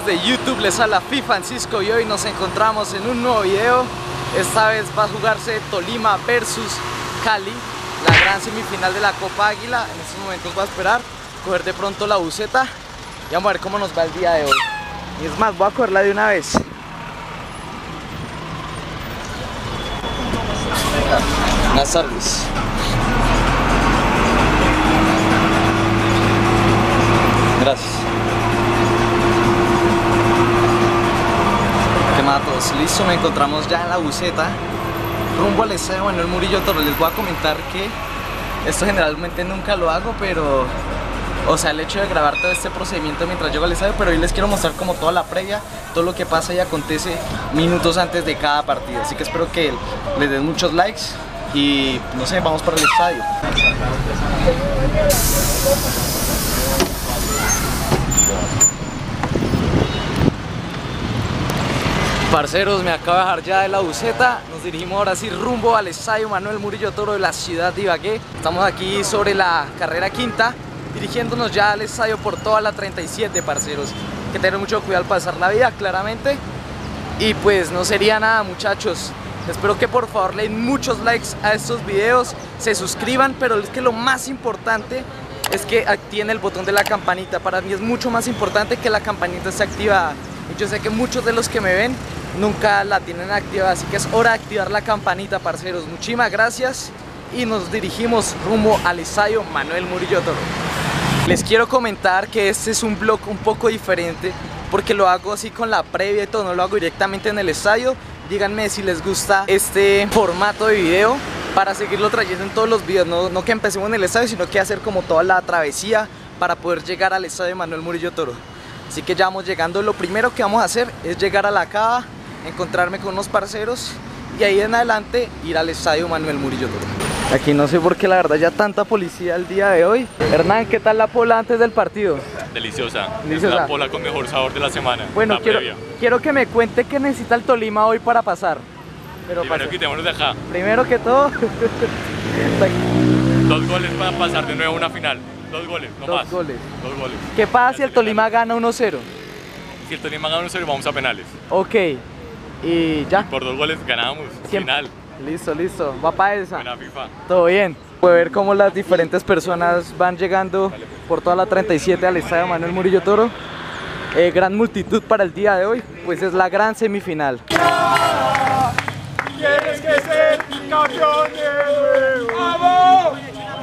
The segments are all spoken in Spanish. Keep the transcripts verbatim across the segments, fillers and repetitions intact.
de YouTube, les habla Fi Francisco y hoy nos encontramos en un nuevo video. Esta vez va a jugarse Tolima versus Cali, la gran semifinal de la Copa Águila. En estos momentos voy a esperar coger de pronto la buceta y vamos a ver cómo nos va el día de hoy. Y es más, voy a cogerla de una vez. Buenas tardes. Gracias. ¿Qué más a todos? Listo, me encontramos ya en la buceta rumbo al estadio Manuel Murillo Toro. Les voy a comentar que esto generalmente nunca lo hago, pero o sea, el hecho de grabar todo este procedimiento mientras llego al estadio, pero hoy les quiero mostrar como toda la previa, todo lo que pasa y acontece minutos antes de cada partido. Así que espero que les den muchos likes y no sé, vamos para el estadio. Parceros, me acabo de bajar ya de la buceta. Nos dirigimos ahora sí rumbo al estadio Manuel Murillo Toro de la ciudad de Ibagué. Estamos aquí sobre la carrera quinta, dirigiéndonos ya al estadio por toda la treinta y siete, parceros. Hay que tener mucho cuidado al pasar la vía, claramente. Y pues no sería nada, muchachos. Espero que por favor le den muchos likes a estos videos, se suscriban, pero es que lo más importante es que activen el botón de la campanita. Para mí es mucho más importante que la campanita esté activada. Y yo sé que muchos de los que me ven nunca la tienen activada, así que es hora de activar la campanita, parceros. Muchísimas gracias y nos dirigimos rumbo al estadio Manuel Murillo Toro. Les quiero comentar que este es un vlog un poco diferente porque lo hago así con la previa y todo, no lo hago directamente en el estadio. Díganme si les gusta este formato de video para seguirlo trayendo en todos los videos, no, no que empecemos en el estadio, sino que hacer como toda la travesía para poder llegar al estadio Manuel Murillo Toro. Así que ya vamos llegando. Lo primero que vamos a hacer es llegar a la cava, encontrarme con unos parceros y ahí en adelante ir al estadio Manuel Murillo Toro. Aquí no sé por qué la verdad ya tanta policía el día de hoy. Hernán, ¿qué tal la pola antes del partido? Deliciosa, Deliciosa. Es la pola con mejor sabor de la semana. Bueno, la quiero, previa. quiero que me cuente qué necesita el Tolima hoy para pasar. Pero Primero pase. quitémonos de acá. Primero que todo, Dos goles para pasar de nuevo a una final. Dos goles, no dos más. goles. Dos goles. ¿Qué pasa si el Tolima gana uno cero? Si el Tolima gana uno cero, vamos a penales. Ok, y ya. Por dos goles ganamos. Siempre. Final. Listo, listo. Va para esa. Buena FIFA. Todo bien. Puede ver cómo las diferentes personas van llegando por toda la treinta y siete al estadio Manuel Murillo Toro. Eh, gran multitud para el día de hoy, pues es la gran semifinal. ¡Tienes que ser campeón de nuevo! ¡Vamos!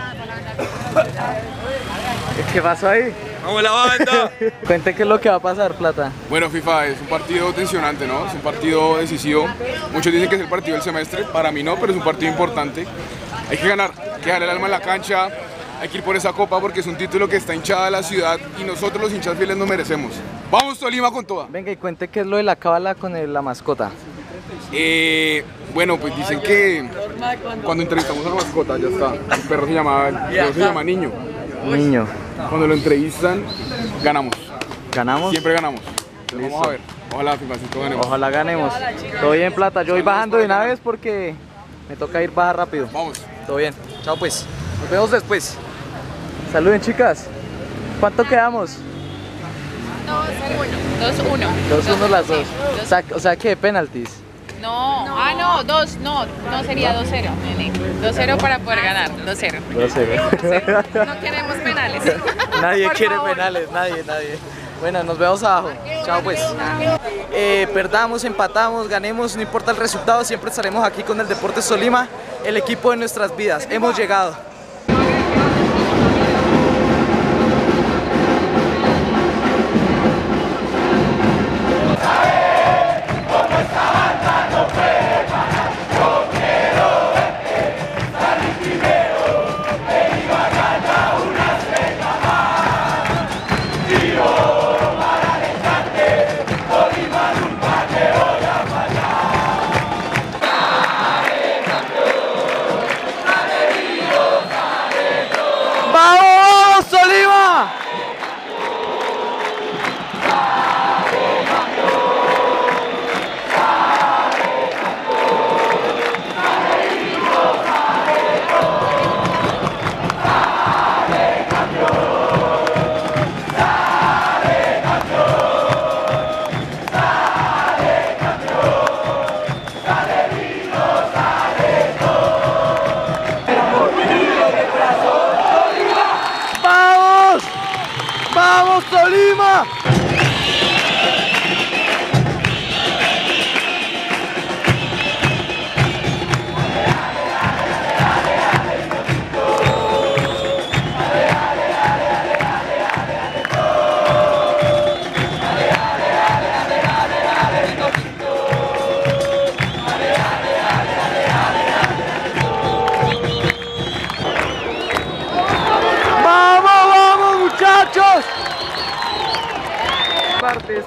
¿Qué pasó ahí? ¡Vamos la banda! Cuente qué es lo que va a pasar, Plata. Bueno, FIFA, es un partido tensionante, ¿no? Es un partido decisivo. Muchos dicen que es el partido del semestre, para mí no, pero es un partido importante. Hay que ganar, hay que dejar el alma en la cancha, hay que ir por esa copa porque es un título que está hinchada la ciudad y nosotros los hinchas fieles nos merecemos. ¡Vamos Tolima con toda! Venga y cuente qué es lo de la cábala con el- la mascota. Eh, bueno, pues dicen que cuando entrevistamos a la mascota, ya está, el perro se llama, el perro se llama Niño. Niño, Cuando lo entrevistan, ganamos, ¿ganamos? siempre ganamos. Listo. Vamos a ver, ojalá FIFA, si todo ganemos. Ojalá ganemos. Todo bien, Plata. Yo voy bajando de una vez porque me toca ir bajar rápido. Vamos. Todo bien. Chao pues. Nos vemos después. Saluden, chicas. ¿Cuánto quedamos? dos uno. dos uno las dos. O sea, o sea que de penaltis. No, ah no, dos, no, no sería dos cero, nene. dos cero para poder ganar, dos cero. dos cero. No queremos penales. Nadie Por quiere favor. penales, nadie, nadie. Bueno, nos vemos abajo. Chao pues. Eh, perdamos, empatamos, ganemos, no importa el resultado, siempre estaremos aquí con el Deportes Tolima, el equipo de nuestras vidas. Hemos llegado.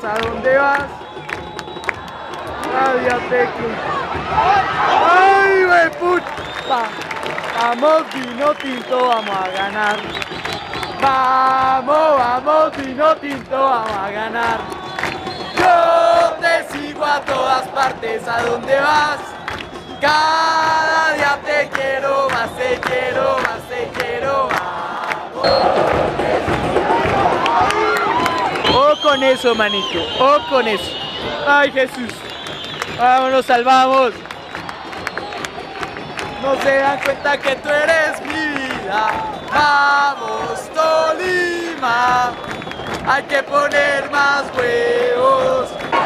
¿a dónde vas? Radiateque. ¡Ay, güey, puta! Vamos, vino tinto, vamos a ganar. Vamos, vamos, vino tinto, vamos a ganar. Yo te sigo a todas partes, ¿a dónde vas? Cada día te quiero más, te quiero más, te quiero más. Oh, con eso, manito, oh, con eso. Ay, Jesús. Vámonos, salvamos. No se dan cuenta que tú eres mi vida. Vamos, Tolima. Hay que poner más huevos.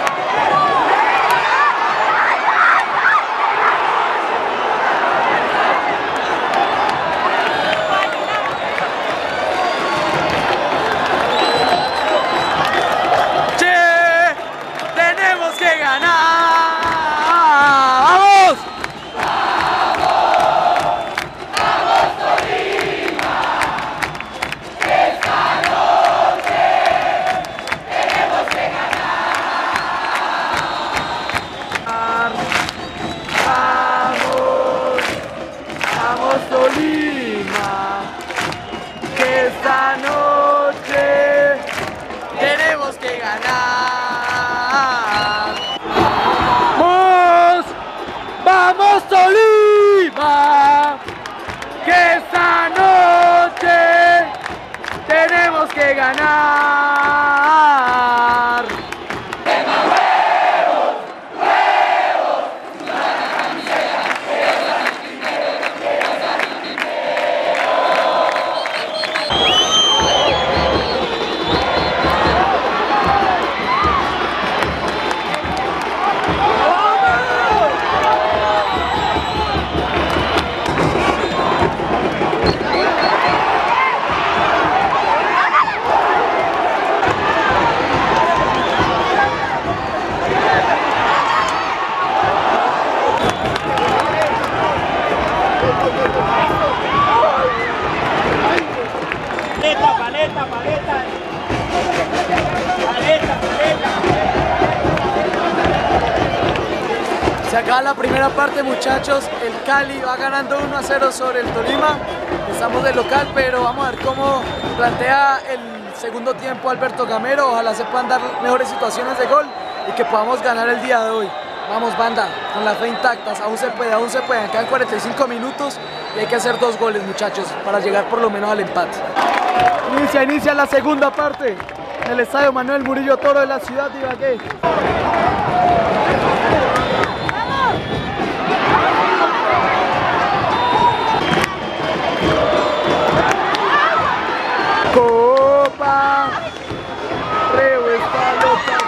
Esta noche tenemos que ganar. ¡Vamos! ¡Vamos, Tolima! Que esta noche tenemos que ganar. Paleta, paleta, paleta. Paleta, paleta. Se acaba la primera parte, muchachos. El Cali va ganando uno a cero sobre el Tolima. Estamos de local, pero vamos a ver cómo plantea el segundo tiempo Alberto Gamero. Ojalá se puedan dar mejores situaciones de gol y que podamos ganar el día de hoy. Vamos, banda, con la fe intactas, aún se puede, aún se puede. Quedan cuarenta y cinco minutos y hay que hacer dos goles, muchachos, para llegar por lo menos al empate. Inicia, inicia la segunda parte en el estadio Manuel Murillo Toro de la ciudad de Ibagué. Copa, Reo está loca.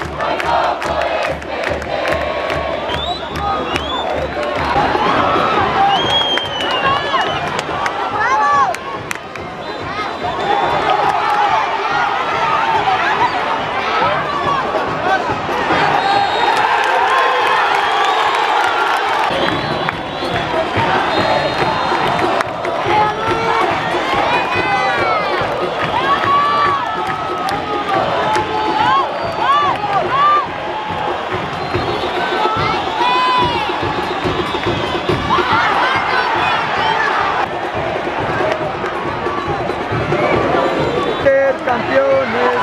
Campeones.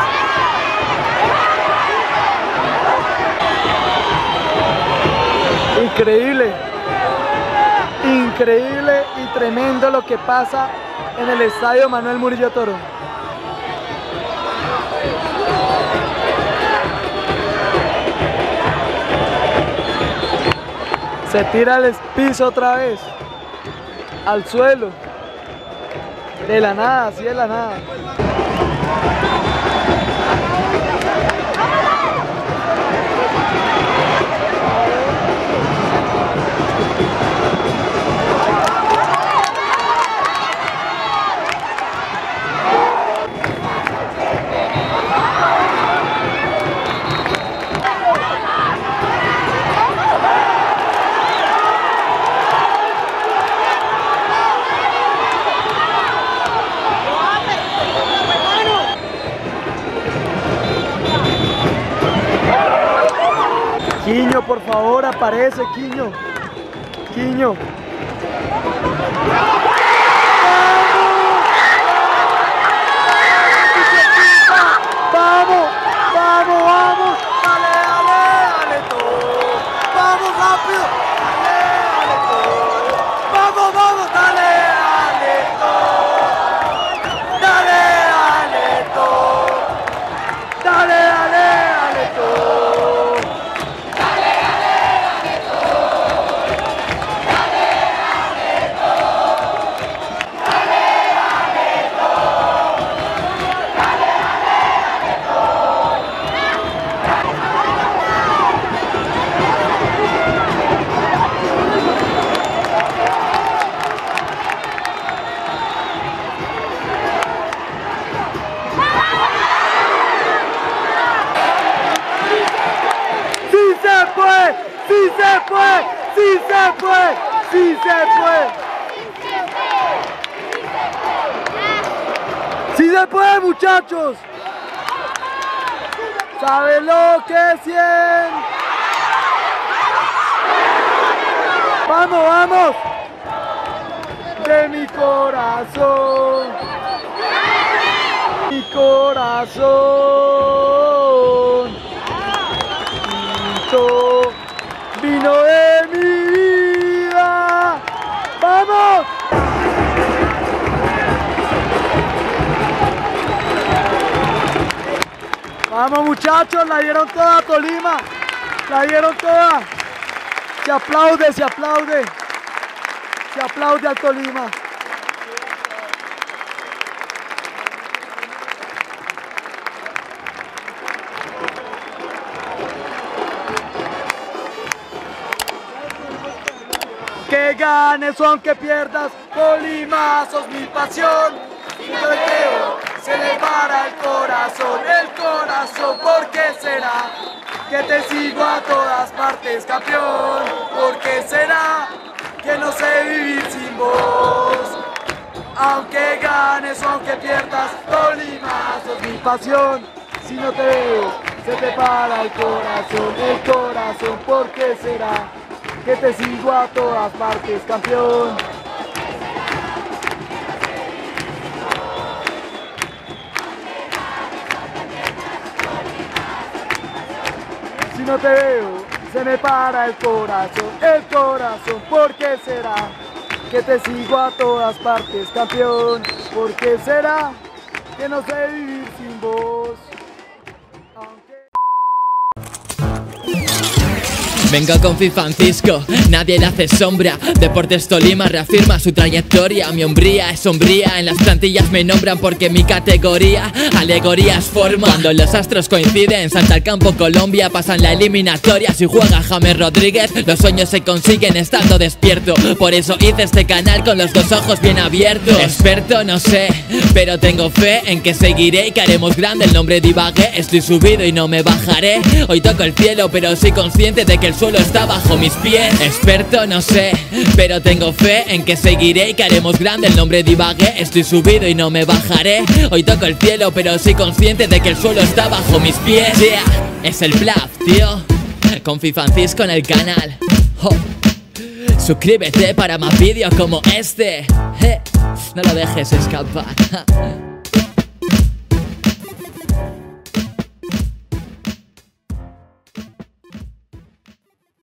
Increíble, increíble y tremendo lo que pasa en el estadio Manuel Murillo Toro. Se tira al piso otra vez, al suelo, de la nada, así de la nada. por favor, aparece, Quiño. Quiño. ¡Vamos! ¡Vamos, vamos! ¡Dale, dale, dale todo! ¡Vamos rápido! ¡Dale, dale todo! ¡Vamos, vamos! ¡Dale, dale todo! ¡Dale, dale todo! ¡Dale, dale, dale todo! ¡Dale, dale, dale todo! ¡Dale, dale todo! ¡Dale, dale todo! ¡Dale, dale todo! ¡Sí se puede! ¡Sí se puede! ¡Sí se puede! ¡Sí se puede! ¡Sí se puede, muchachos! ¿Saben lo que sienten? ¡Vamos, vamos! De mi corazón, mi corazón, Quito, vino de mi vida. ¡Vamos! Vamos, muchachos, la dieron toda Tolima, la dieron toda. Se aplaude, se aplaude, se aplaude al Tolima. Que ganes o aunque pierdas, Tolima sos mi pasión. Y yo creo, se le para el corazón, el corazón, ¿por qué será? Que te sigo a todas partes, campeón. ¿Por qué será? Que no sé vivir sin vos. Aunque ganes o aunque pierdas, Tolima sos mi pasión. Si no te veo, se te para el corazón, el corazón, ¿por qué será? Que te sigo a todas partes, campeón. Si no te veo, se me para el corazón, el corazón, ¿por qué será? Que te sigo a todas partes, campeón. ¿Por qué será? Que no sé vivir sin vos. Aunque... Vengo con Fifancisco, nadie le hace sombra. Deportes Tolima reafirma su trayectoria. Mi hombría es sombría, en las plantillas me nombran porque mi categoría alegorías forma. Cuando los astros coinciden, salta al campo Colombia, pasan la eliminatoria. Si juega James Rodríguez, los sueños se consiguen estando despierto. Por eso hice este canal con los dos ojos bien abiertos. Experto no sé, pero tengo fe en que seguiré y que haremos grande el nombre de Ibagué. Estoy subido y no me bajaré. Hoy toco el cielo, pero soy consciente de que el suelo está bajo mis pies. Experto no sé, pero tengo fe en que seguiré y que haremos grande el nombre de Ibagué. Estoy subido y no me bajaré. Hoy toco el cielo, pero soy consciente de que el suelo está bajo mis pies. Yeah, es el bluff, tío. Con Fifancisco en el canal. Oh. Suscríbete para más vídeos como este. Eh, no lo dejes escapar.